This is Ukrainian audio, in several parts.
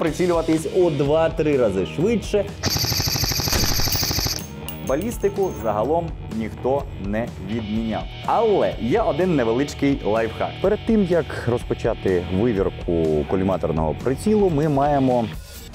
прицілюватись у 2-3 рази швидше. Балістику загалом ніхто не відміняв. Але є один невеличкий лайфхак. Перед тим, як розпочати вивірку коліматорного прицілу, ми маємо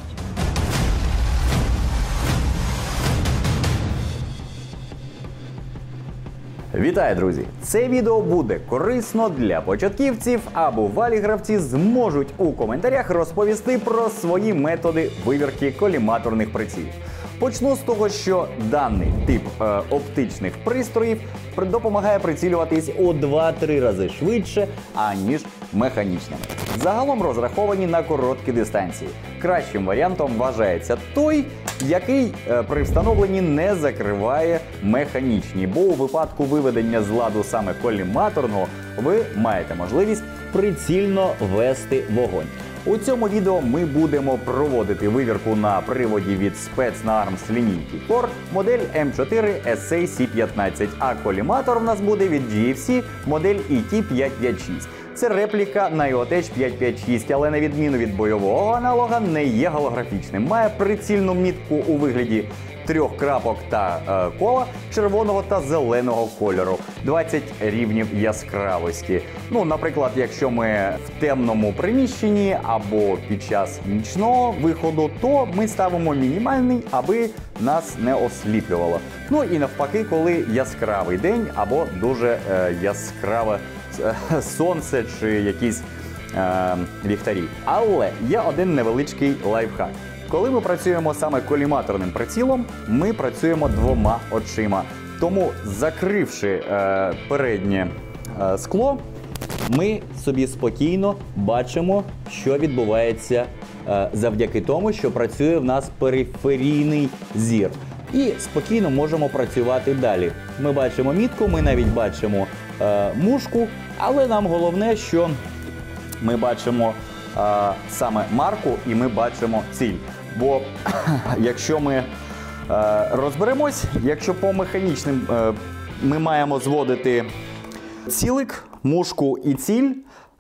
Вітаю, друзі! Це відео буде корисно для початківців, а бувалі гравці зможуть у коментарях розповісти про свої методи вивірки коліматорних прицілів. Почну з того, що даний тип оптичних пристроїв допомагає прицілюватись у 2-3 рази швидше, аніж механічними. Загалом розраховані на короткі дистанції. Кращим варіантом вважається той, який при встановленні не закриває механічні, бо у випадку виведення з ладу саме коліматорного ви маєте можливість прицільно вести вогонь. У цьому відео ми будемо проводити вивірку на приводі від Spetsnaz лінійки Core модель M4 SA-C15, а коліматор в нас буде від GFC модель ET556. Це репліка Naotech 556, але на відміну від бойового аналога не є голографічним. Має прицільну мітку у вигляді 3 крапок та кола червоного та зеленого кольору, 20 рівнів яскравості. Ну, наприклад, якщо ми в темному приміщенні або під час нічного виходу, то ми ставимо мінімальний, аби нас не осліплювало. Ну і навпаки, коли яскравий день або дуже яскраве сонце чи якісь ліхтарі. Але є один невеличкий лайфхак. Коли ми працюємо саме коліматорним прицілом, ми працюємо двома очима. Тому, закривши переднє скло, ми собі спокійно бачимо, що відбувається завдяки тому, що працює в нас периферійний зір. І спокійно можемо працювати далі. Ми бачимо мітку, ми навіть бачимо мушку, але нам головне, що ми бачимо саме марку і ми бачимо ціль. Бо якщо ми розберемось, якщо по механічним ми маємо зводити цілик, мушку і ціль,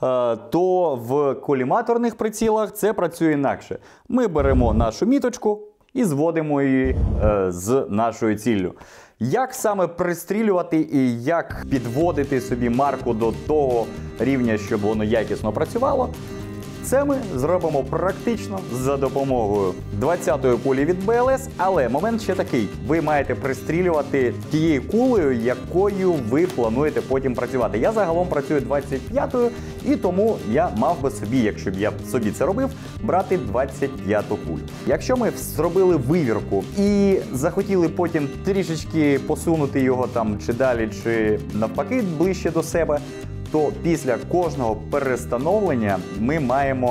то в коліматорних прицілах це працює інакше. Ми беремо нашу міточку і зводимо її з нашою ціллю. Як саме пристрілювати і як підводити собі марку до того рівня, щоб воно якісно працювало, це ми зробимо практично за допомогою 20-ї кулі від БЛС, але момент ще такий. Ви маєте пристрілювати тією кулею, якою ви плануєте потім працювати. Я загалом працюю 25-ю, і тому я мав би собі, якщо б я собі це робив, брати 25-ту кулю. Якщо ми зробили вивірку і захотіли потім трішечки посунути його там чи далі, чи навпаки ближче до себе, то після кожного перестановлення ми маємо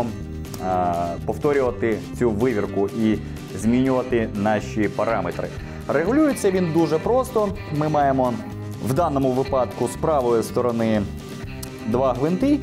повторювати цю вивірку і змінювати наші параметри. Регулюється він дуже просто. Ми маємо в даному випадку з правої сторони 2 гвинти.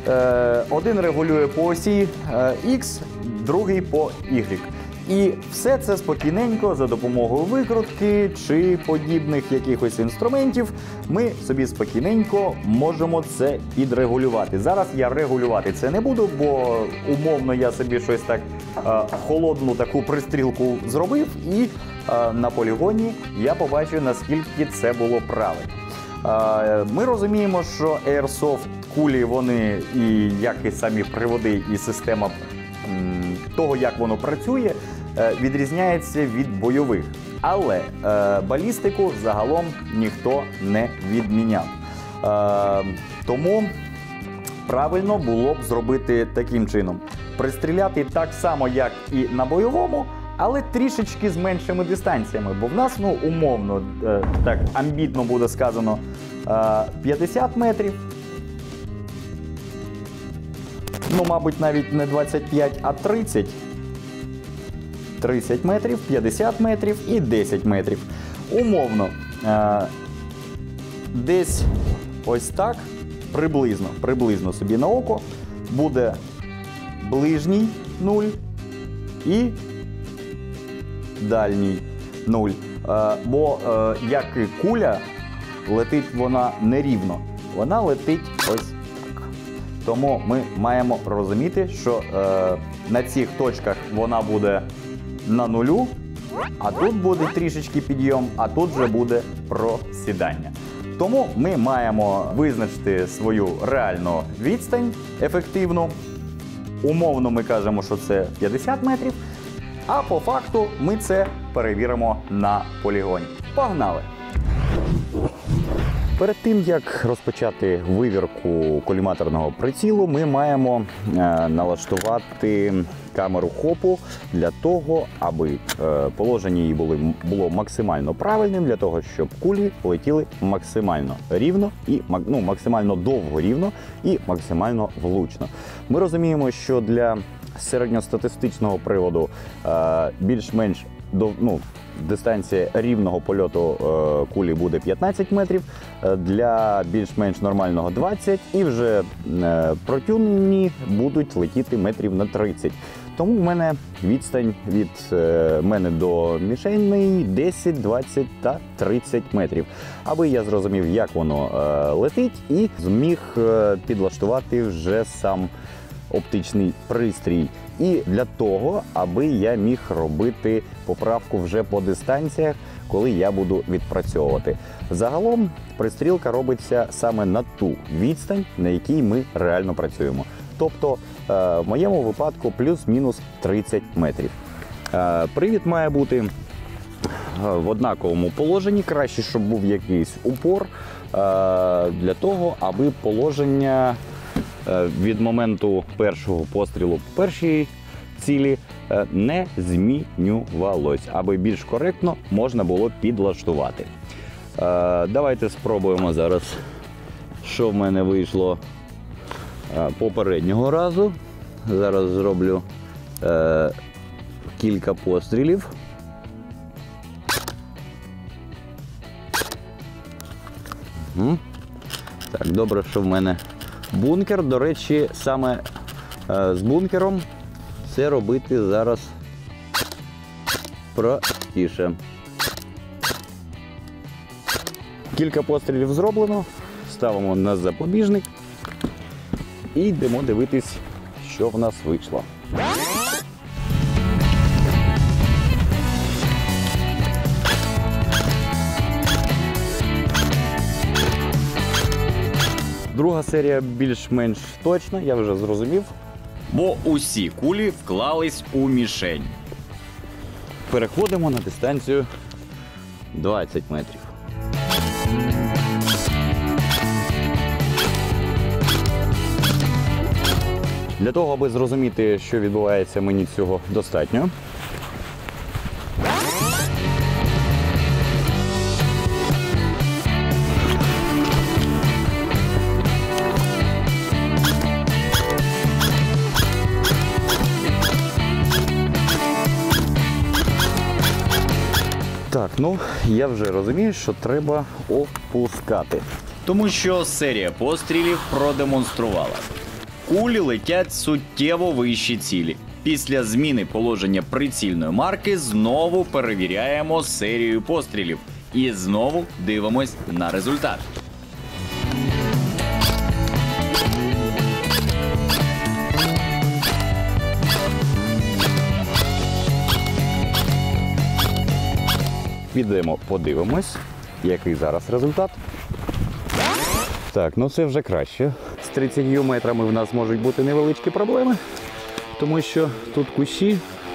Один регулює по осі X, другий по Y. І все це спокійненько за допомогою викрутки чи подібних якихось інструментів ми собі спокійненько можемо це підрегулювати. Зараз я регулювати це не буду, бо умовно я собі щось так холодну таку пристрілку зробив і на полігоні я побачу, наскільки це було правильно. Ми розуміємо, що Airsoft кулі, вони і як і самі приводи, і система того, як воно працює, відрізняється від бойових. Але балістику загалом ніхто не відміняв. Тому правильно було б зробити таким чином. Пристріляти так само, як і на бойовому, але трішечки з меншими дистанціями. Бо в нас, ну, умовно, так амбітно буде сказано, 50 метрів. Ну, мабуть, навіть не 25, а 30. 30 метрів, 50 метрів і 10 метрів. Умовно, десь ось так, приблизно собі на око, буде ближній 0 і дальній 0. Бо як і куля, летить вона нерівно. Вона летить ось так. Тому ми маємо розуміти, що на цих точках вона буде на нулю, а тут буде трішечки підйом, а тут вже буде просідання. Тому ми маємо визначити свою реальну відстань ефективну. Умовно ми кажемо, що це 50 метрів, а по факту ми це перевіримо на полігоні. Погнали! Перед тим, як розпочати вивірку коліматорного прицілу, ми маємо налаштувати камеру хопу для того, аби положення її було максимально правильним, для того, щоб кулі полетіли максимально рівно, і максимально довго рівно і максимально влучно. Ми розуміємо, що для середньостатистичного приводу більш-менш дистанція рівного польоту кулі буде 15 метрів, для більш-менш нормального 20, і вже протюнені будуть летіти метрів на 30. Тому в мене відстань від мене до мішеней 10, 20 та 30 метрів. Аби я зрозумів, як воно летить, і зміг підлаштувати вже сам оптичний пристрій. І для того, аби я міг робити поправку вже по дистанціях, коли я буду відпрацьовувати. Загалом пристрілка робиться саме на ту відстань, на якій ми реально працюємо. Тобто, в моєму випадку плюс-мінус 30 метрів. Привід має бути в однаковому положенні, краще, щоб був якийсь упор, для того, аби положення від моменту першого пострілу по першій цілі не змінювалось, аби більш коректно можна було підлаштувати. Давайте спробуємо зараз, що в мене вийшло попереднього разу. Зараз зроблю кілька пострілів. Так, добре, що в мене бункер. До речі, саме з бункером це робити зараз простіше. Кілька пострілів зроблено, ставимо на запобіжник і йдемо дивитись, що в нас вийшло. Друга серія більш-менш точна, я вже зрозумів. Бо усі кулі вклались у мішень. Переходимо на дистанцію 20 метрів. Для того, аби зрозуміти, що відбувається, мені цього достатньо. Так, я вже розумію, що треба опускати. Тому що серія пострілів продемонструвала. Кулі летять суттєво вищі цілі. Після зміни положення прицільної марки знову перевіряємо серію пострілів. І знову дивимось на результат. Підемо, подивимось, який зараз результат. Так, це вже краще. З 30 метрами в нас можуть бути невеличкі проблеми, тому що тут кущі.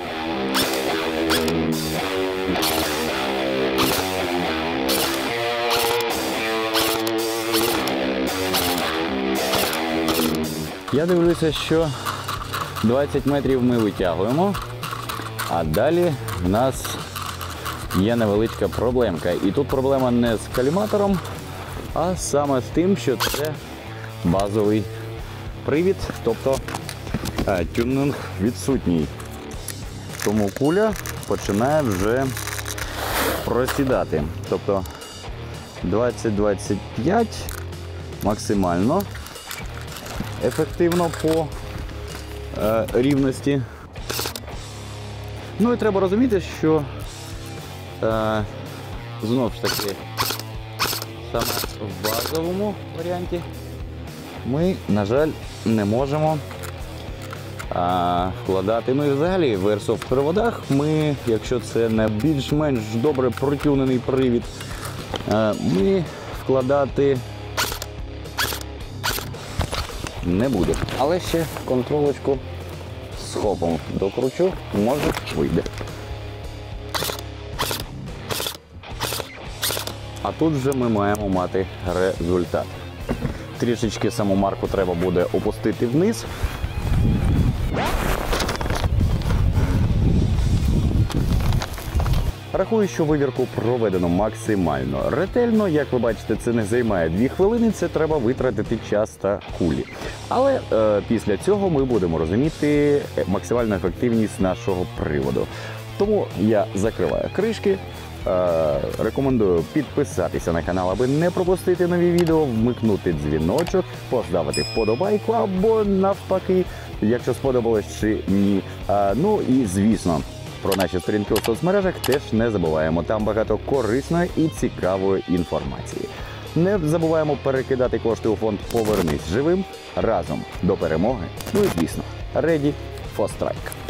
Я дивлюся, що 20 метрів ми витягуємо, а далі в нас є невеличка проблемка. І тут проблема не з коліматором, а саме з тим, що це базовий привід, тобто тюнінг відсутній. Тому куля починає вже просідати. Тобто 20-25 максимально ефективно по рівності. І треба розуміти, що знову ж таки саме в базовому варіанті ми, на жаль, не можемо вкладати. Ну і взагалі в Airsoft приводах ми, якщо це не більш-менш добре протюнений привід, ми вкладати не будемо. Але ще контролочку з хопом докручу, може вийде. А тут вже ми маємо мати результат. Трішечки саму марку треба буде опустити вниз. Рахую, що вивірку проведено максимально ретельно. Як ви бачите, це не займає 2 хвилини, це треба витратити час та кулі. Але після цього ми будемо розуміти максимальну ефективність нашого приводу. Тому я закриваю кришки. Рекомендую підписатися на канал, аби не пропустити нові відео, вмикнути дзвіночок, поставити вподобайку або навпаки, якщо сподобалось чи ні. Ну і звісно, про наші сторінки у соцмережах теж не забуваємо. Там багато корисної і цікавої інформації. Не забуваємо перекидати кошти у фонд «Повернись живим» разом до перемоги. Ну і звісно, ready for strike.